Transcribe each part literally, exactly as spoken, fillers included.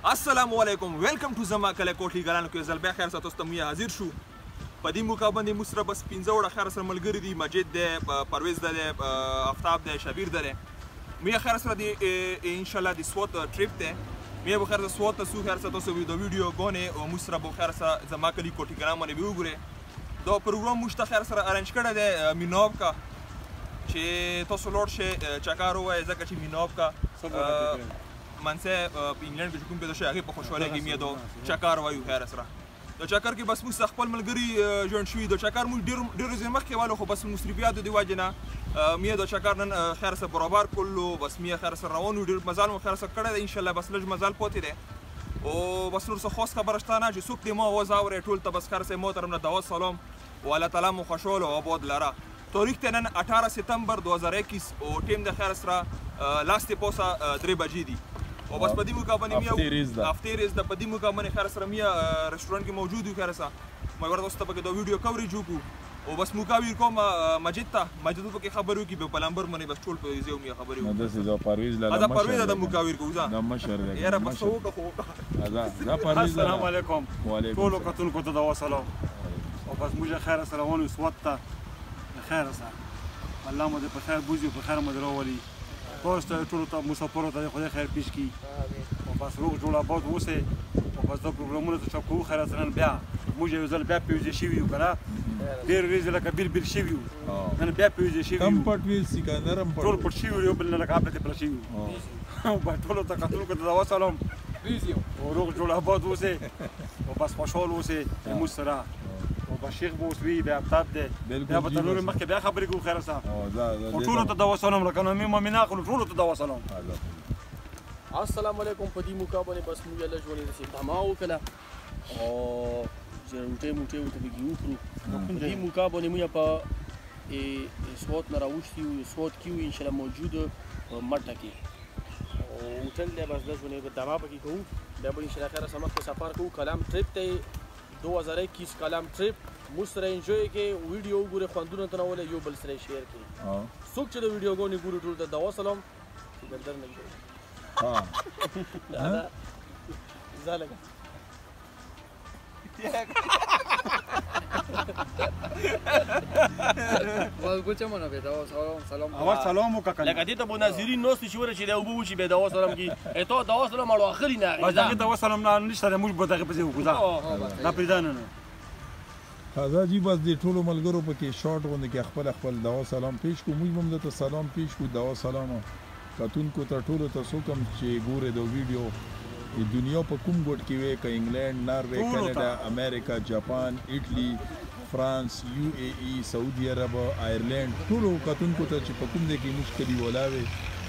السلام علیکم ویلکم ټو زما کلی کوټلی ګرانو کې ځل بیا خیر سره تاسو ته موږ حاضر شو په دې موقع باندې موږ سره بس پنځه وړه خیر سره ملګري دي مجید دی پرویز دی آفتاب دی شبیر دی موږ خیر سره دی انشاءالله د سوات ټریپ دی موږ به خیر سره سوات ته ځو خیر سره تاسو د ویډیو ګونې او موږ سره به خیر سره زما کلی کوټلی ګران باندې وګورئ دا پروګرام موږ ته خیر سره ارنج کړی دی میناب کا چې تاسو لوړ شئ چکر ووایئ ځکه چې میناب کا منسه په انګلند کې کوم پیدا شي هغه په خوشاله کې مې دا چکر وایو خیر سره د چکر کې بس موږ خپل ملګری جوړ شوی د چکر موږ ډیر ډیر ځین مخکې والو خو بس مصرفیات دی واجنه مې د چکر نن خیر سره برابر کولو بس مې خیر سره روانو ډیر مزال مو خیر سره کړی ان شاء الله بس لږ مزال پاتې دی او بس نور څه خاص خبره شته نه چې څوک دې ما وځ اورې ټول ته بس خیر سره محترم نه دعوت سلام او الله تعالی مو خوشاله او آباد لره تاریخ ته نن اठारह ستمبر دو هزار اکیس او ټیم د خیر سره لاستې پوسه درې بجې دي او بس په دې موقع باندې میا هفته ریز د په دې موقع باندې خیر سره میا رستورانت کې موجود یو خیر سره مې ورته تاسو ته په ویډیو کوریج وکړو او بس موقع ویر کوم مجید ته مجید په کې خبرو کې په پلمبر باندې بس ټول په یو میا خبرو دا دا پرویز لاله دا پرویز د موقع ویر کوزا دا مشر دی یاره بس هو کو دا دا پرویز السلام علیکم وعلیکم ټول کتونکو ته دا وسلام او بس موږ خیر سره ونه سوات ته خیر سره الله مو دې په خیر بوزي په خیر مو دروولي تاسو ته ټول ته مسافرو ته خدای خیر پیش کی او بس روغ جوړ آباد اوسه او بس دا پروګرامونه ته چکو خیر سره بیا موږ یو ځل بیا پیوځي شي ویو کنه ډیر ریز لکه بیل بیل شي ویو نن بیا پیوځي شي ویو کم پټ ویل سکندرم پټ ټول پټ شي ویو بل نه لکه اپته پل شي ویو او بس ټول ته کتونکو ته دا وسلام او روغ جوړ آباد اوسه او بس خوشحال اوسه موږ سره او بشیخ بوسوی بیا آفتاب دی بیا به تر نورې مخکې بیا خبرې کوو خیر سره او ټولو ته دا وسلام لکه نو مې مې ناخلو ټولو ته دا وسلام السلام علیکم په دې موقع باندې بس موږ له ژوندې داسې دما وکړه او چې روټۍ موټۍ ورته پکې وکړو په دې موقع باندې موږ په سوات نه راوښتي یو سوات کې یو انشاءالله موجود مټه کې او هوټل دی بس د ژوندې په دما پکې کوو بیا به انشاءالله خیر سره مخکې سفر کوو کلام ټریپ ته دو هزار اکیس کلام ټریپ موږ سره انجوی کې ویډیو وګورئ خوندونه تنوله یو بل سره شیر کړئ څوک چې د ویډیو ګونې ګوري ټول ته دا وسلام سکندر نه ګوري ها دا زالګه وال کوچه مونږ به دا سلام سلام اول سلام وکړه لکه دې ته بو ناظرین نو چې ور چې دا وبو چې به دا سلام کی اته دا سلام اړو اخري نه بس دا وسلام نه نشته موږ به دغه پسې وکړو دا پیدانه نه خدا جی بس د ټولو ملګرو په کې شارټ غونډه کې خپل خپل دعا سلام پیش کو موږ هم ته سلام پیش کو دعا سلام کتونکو ته ټولو ته سوکم چې ګوره د ویډیو د دنیا په کوم ګوټ کې وي ک انګلند ناروے کاناډا امریکا جاپان اټلی فرانس یو ای ای سعودي عرب آیرلند ټولو کتونکو ته چې په کوم ځای کې مشکلي ولاوي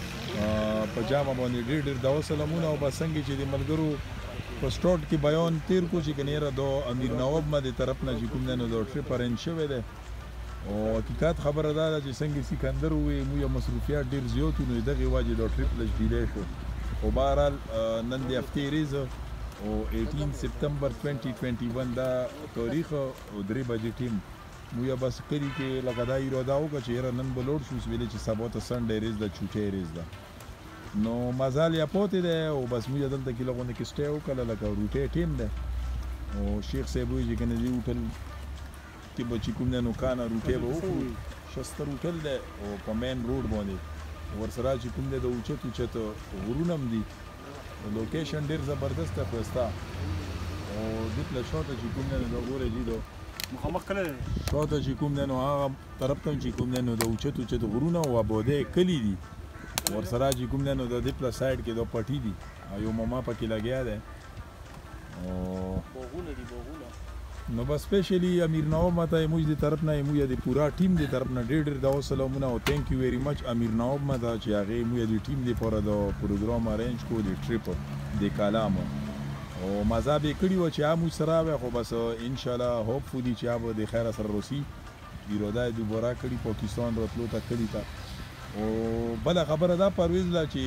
په جامه باندې ډېر ډېر دعا سلامونه او بسنګ چې د ملګرو په سټارټ کې بیان تیر کو چې کنيره دو امیر نواب مده طرف نه چې کوم نه نو ټریپ ارنج شوی دی او حقیقت خبره ده چې څنګه سکندر وې مو یو مصروفیات ډیر زیات نو دغه واجب د ټریپ لږ ډیلی شو او بهرحال نن د هفتې ریز او اټین سپتمبر دوه هزار یو یو دا تاریخ او درې بجې ټیم مو یا بس کلی کې لکه دا اراده وکړه چې نن به لوړ شو ویلې چې سبا ته سنډې ریز د چوټې ریز ده نو مزال یا پاتې ده او بس مو دلته کې لغونه کې سټې وکړه لکه روټې ټیم ده او شیخ صاحب وی چې کنه دی هوټل کې به چې کوم نه نو کانه روټې به وکړو شستر هوټل ده او په مین روډ باندې ورسره چې کوم ده د اوچت اوچت غرونه هم دي لوکیشن ډیر زبردست ده خوستا او د پله شاته چې کوم نه د غورې دي دو مخامخ کړه شاته چې کوم نه نو هغه طرف ته چې کوم نه نو د اوچت اوچت غرونه او آباده کلی دي ورسره چې کوم نه نو د پله سایډ کې د پټی دي یو ماما پکې لګیا ده او بوغونه دي بوغونه نو بس سپیشلی امیر نواب ماته موږ د طرف نه موږ د پورا ټیم د طرف نه ډېر ډېر دا سلامونه او ثانک یو ویری مچ امیر نواب ماته چې هغه موږ د ټیم لپاره د پروګرام ارنج کو د ټریپ د کلام او مزه به کړی و چې موږ سره به خو بس ان شاء الله هوپ فودي چې به د خیر سره روسي اراده دوباره کړی پاکستان راتلو ته کړی تا او بل خبره دا پرویز لا چې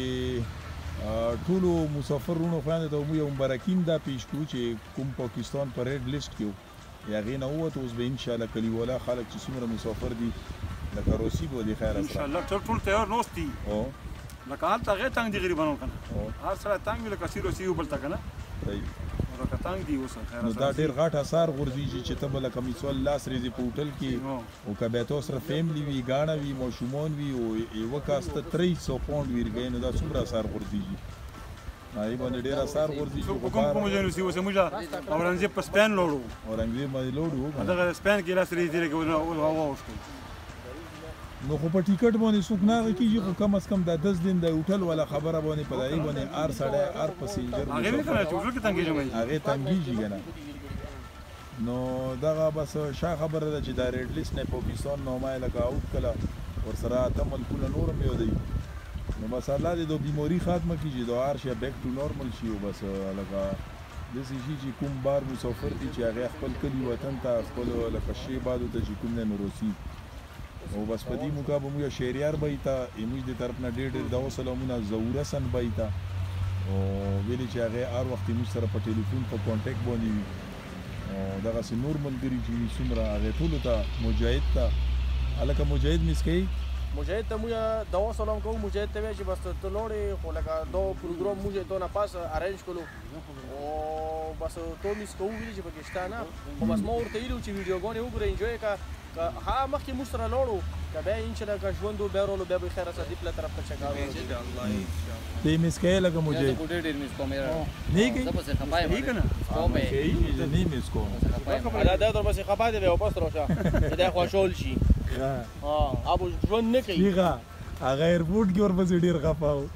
ټولو مسافرونو خواندې ته مو یو مبارکین دا پیش کو چې کوم پاکستان پر ریډ لیست کې یا غي نه وته اوس به ان شاء الله کلیواله خلک چې څومره مسافر دي لکه روسي به د خیر سره ان شاء الله ټول ټول تیار نوستي او لکه حالت هغه تنګ دي غریبانو کنه هر سره تنګ لکه سیرو سیو بل تا کنه ورکه تنګ دي اوس خیر نو دا ډېر غټ اثار غورځېږي چې ته به لکه مثال لاس ریزې په هوټل کې او که بیا تو سره فیملي وي ګاڼه وي ماشومان وي او یوه کاس ته درې سوه پاونډ ویرګوې نو دا څومره اثار غورځېږي هغې باندې ډېر اثار غورځېږي کوم کوم ځای نو اوس موږ اورنګزیب په سپین لوړو اورنګزیب باندې لوړ وو دغه سپین کې لاس ریزې لګول واوښتل نو خو په ټیکټ باندې څوک نه هغه کېږي خو کم از کم دا دس دن د هوټل والا خبره باندې په دغې باندې هر سړی هر پسینجر هغې نه که نه چې هوټل کې تنګېږي هغې تنګېږي که نه نو دغه بس شا خبره ده چې دا ریډ لیسټ نه پاکستان نامه یې لکه اوټ کړه ورسره اته ملکونه نور هم یادوي نو بس الله دې دا بیماري ختمه کړي چې دا هر شی بیک ټو نارمل شي او بس لکه داسې شي چې کوم بار مسافر دي چې هغې خپل کلي وطن ته خپل لکه شی بادو ته چې کوم دی نو روسي او بس په دې موقع به موږ شهریار به ته زموږ د طرف نه ډېر ډېر دغه سلامونه ظهور حسن به ته او ویلې چې هغې هر وخت موږ سره په ټلیفون په کانټیکټ باندې وي او دغسې نور ملګري چې وي څومره هغې ټولو ته مجاهد ته هلکه مجاهد میس کوي مجاهد ته موږ دوا سلام کوو مجاهد ته وایي چې بس ته لاړې خو لکه دا پروګرام موږ تو نه پاس ارینج کړو او بس تو میس کوو ویلي چې پکې شته نه خو بس ما ورته ویلي چې ویډیوګانې وګوره انجوی که ها مخکې موږ سره لاړو که بیا انشاءالله که ژوند و بیا رالو بیا به خیر سره دې پله طرف ته چکر ته میس کوې لکه مجاهد زه ډېر میس کوم یاره نه کوي زه پسې خفه یم که نه کوم یې زه نه میس کوم دا دا در پسې خفه دی بیا واپس راشه چې دی خوشحال شي ابو ژوند نه کوي ښه هغه ایرپورټ کې ورپسې ډېر خفه و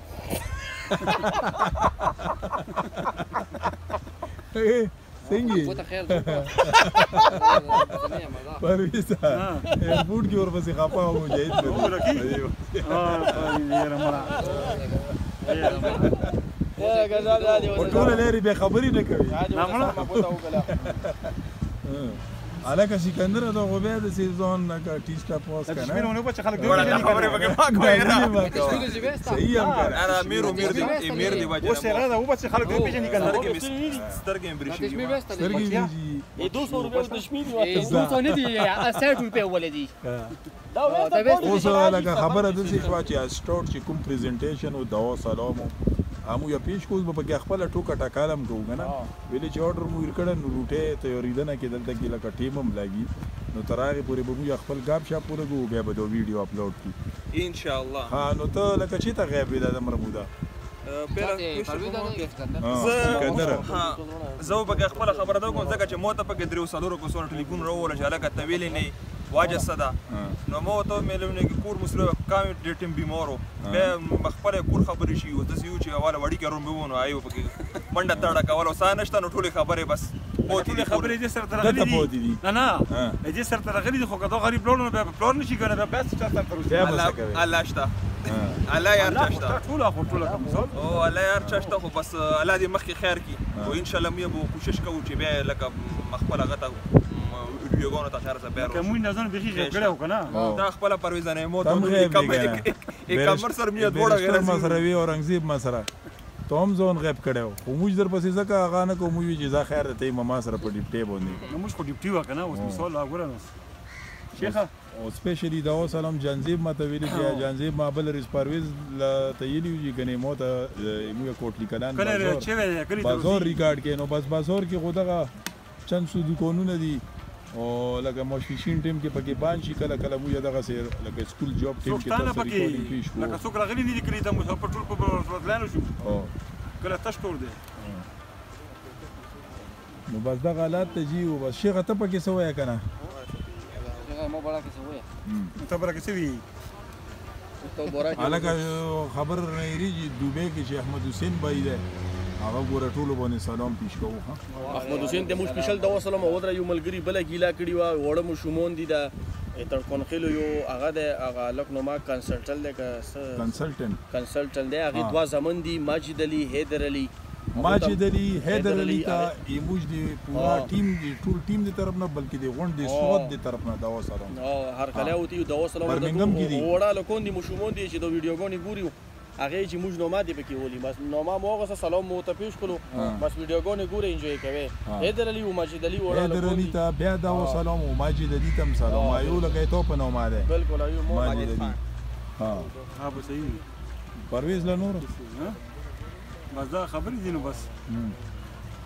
څنګه وته خیر پرویزه ایرپورټ کې ورپسې خفه و مجاهد په ټوله لرې بیا خبرې نه کوي هلکه سکندر دا خو بیا داسې ځان لکه ټیس ټاپ واس که نه صحیح هم که اوس لکه خبره داسې شوه چې اسټاټ چې کوم پریزنټیشن و دوا سلام همو یا پیش کوز به پکې خپله ټوکه ټکال هم کوو که نه ویلې چې آرډر مو هیر کړی نو روټۍ تیارېدنه کې دلته کې لکه ټیم هم لګي نو تر هغې پورې به موږ خپل ګاپ شاپ ولګو بیا به دا ویډیو اپلوډ کړو انشاءالله ها نو ته لکه چېرته غیب وې دا د مرموده سکندره زه به پکې خپله خبره ده کوم ځکه چې ما ته پکې درېو څلورو کسانو ټلیفون راووله چې هلکه ته ویلې نه واجه څه ده نو ما ورته ومېلونه کې کور مو سره کام ډېر ټیم بیمار و بیا خپله کور خبرې شي اوس داسې یو چې اواله وړیکې روم به و نو هغې پکې منډه تړه کوله او سا نشته نو ټولې خبرې بس ټولې خبرې دې سره ترغلي دي نه نه دې سره ترغلي دي خو که دا غریب لاړو نو بیا پلار نه شي که نه بیا بیا څه چا سره تر الله شته الله یار چا شته ټوله خو ټوله او الله یار چا شته خو بس الله دې مخکې خیر کړي او انشاءالله موږ به کوشش کوو چې بیا لکه خپله هغه ته ویډیوګانو ته خیر سره بیا که موږ نظر بیخي غیب کړی و که نه دا خپله پرویزه نه مو ته کمر سره مې دواړه غیر ما سره وي اورنګزیب ما سره ته هم ځان غیب کړی و خو موږ در پسې ځکه هغه نه کوو موږ وي چې ځه خیر دی ته یې ما سره په ډیپټۍ باندې نو موږ خو ډیپټي وه که نه اوس مثال وګوره نو شیخه او سپیشلی دوا سلام جانزیب ما ته ویلي چې جانزیب ما بل رس پرویز ته ویلي وي چې ګنې ما ته موږ کوټلي کلان بازار ریکارډ کې نو بس بازار کې خو دغه چند څو دوکانونه دي او لکه ماشپیشین ټیم کې پکې بان شي کله کله موږ دغسې لکه سکول جاب ټیم کې تاسو ریکارډینګ پیش کوو لکه څوک راغلي نه دي کړي ته موږ په ټول په بدلانو شو کله تش ټول دی نو بس دغه حالات ته ځي او بس شیخه ته پکې څه وایې که نه ما بڑا کیسے ہوئے ته بڑا کیسے وی هلکه خبر راهیریږي دوبۍ کې چې احمد حسین بھائی دی هغه ګوره ټولو باندې سلام پیش کوو احمد حسین ته موږ سپیشل دوا سلام ودره یو ملګري بله ګیله کړې وه وړه ماشومان دي د تړکونخیلو یو هغه دی هغه هلک نوما کنسلټل دی که څه کنسلټنټ کنسلټنټ دی هغې دوه زامن دي ماجد علي حیدر علي ماجد علي حیدر علي ته موږ د پورا ټیم د ټول ټیم د طرف نه بلکې د غونډ د سواد د طرف نه دوا سلام هر کله وتی دوا سلام برمنګم کې دي وړه لکون دي ماشومان دي چې د ویډیوګانې ګوري هغې چې موږ نوما دې پکې ولي بس نوما مو هغه څه سلام مو ته پیش کړو بس ویډیوګانې ګورئ انجوی کوئ حیدر علي و ماجد علي وړه حیدر علي ته بیا دوا سلام او ماجد علي ته هم سلام یو لکه تو په نوما دی بلکل یو ماجد علي ها ها به صحیح پرویز له نور بس دا خبرې دي نو بس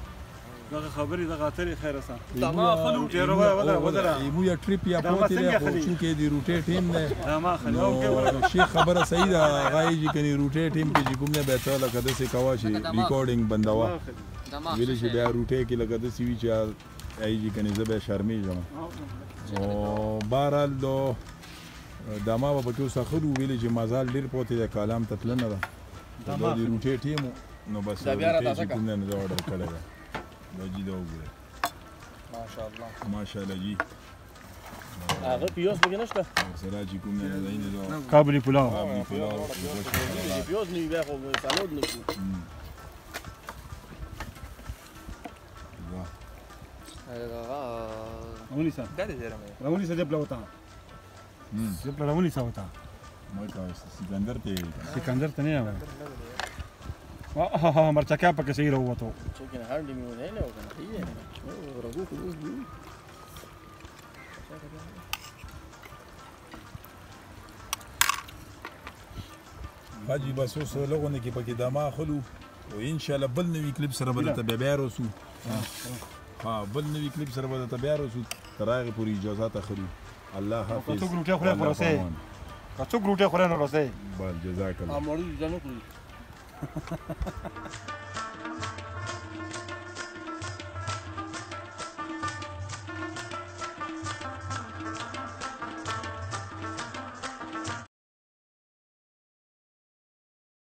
دغه خبرې دغه اترې خیر سه دما خلو ډېر وای ودا ودا ایمو یا ټریپ یا پوتې دی خو چې دی روټې ټیم نه دما خلو نو شي خبره صحیح ده غای چې کني روټې ټیم کې چې کوم نه به ته لکه د څه کوا شي ریکارډینګ بندوا ویل چې بیا روټې کې لکه د سی وی چې ای چې کني زه به شرمېږم او بهرحال دو دما به پکې وسخرو ویل چې مزال ډېر پوتې د کالام تتل نه ده دا د روټې ټیم نو بس روټې کوم نه دا اورډر کړی ده دا جی دا وګوره ماشاءالله ماشاءالله جی هغه پیاز پکې نشته سره چې کوم نه ده نه دا کابلی پلاو کابلی پلاو پیاز نه بیا خو سالاد نه شو راونی سا دا دې زرمه راونی سا جبلا وتا جبلا راونی سا وتا ما کا سکندر ته سکندر ته نه آوه ها ها مرچکا پکې صحیح راووتو چکن هارډی مې ونه نه وکنه یې نه راغو خو اوس دی حاجی بس اوس لغونه کې پکې دما خلو او ان شاء الله بل نوی کلیپ سره به ته بیا رسو ها بل نوی کلیپ سره به ته بیا رسو ترغه پوری اجازه اخلو الله حافظ کڅو ګروټه خوره خلاصې کڅو ګروټه خوره نه رسې بل جزاک الله امر دي نه کوي